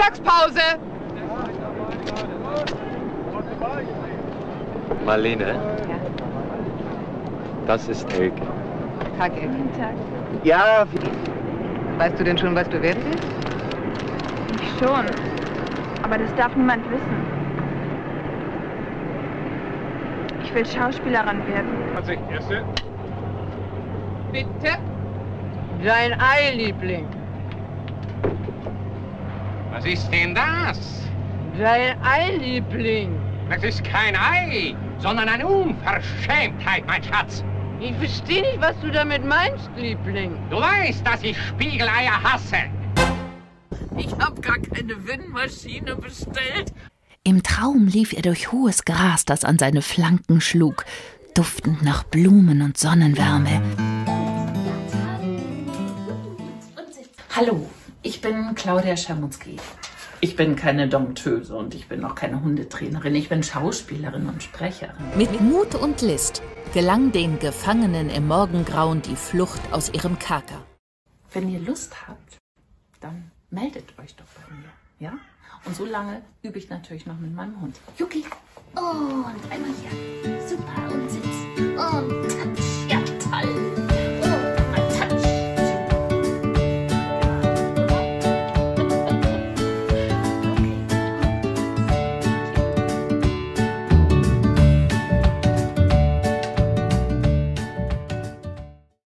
Mittagspause. Marlene, Ja. das ist Elke. Tag, Elke. Guten Tag. Ja, Weißt du denn schon, was du werden willst? Ich schon. Aber das darf niemand wissen. Ich will Schauspielerin werden. Tatsächlich, erste. Bitte? Dein Ei-Liebling. Was ist denn das? Dein Ei-Liebling. Das ist kein Ei, sondern eine Unverschämtheit, mein Schatz. Ich verstehe nicht, was du damit meinst, Liebling. Du weißt, dass ich Spiegeleier hasse. Ich hab gar keine Windmaschine bestellt. Im Traum lief er durch hohes Gras, das an seine Flanken schlug, duftend nach Blumen und Sonnenwärme. Hallo, ich bin Claudia Schamutzki. Ich bin keine Dompteuse und ich bin auch keine Hundetrainerin. Ich bin Schauspielerin und Sprecherin. Mit Mut und List gelang den Gefangenen im Morgengrauen die Flucht aus ihrem Kerker. Wenn ihr Lust habt, dann meldet euch doch bei mir, ja? Und so lange übe ich natürlich noch mit meinem Hund. Yuki! Und einmal hier.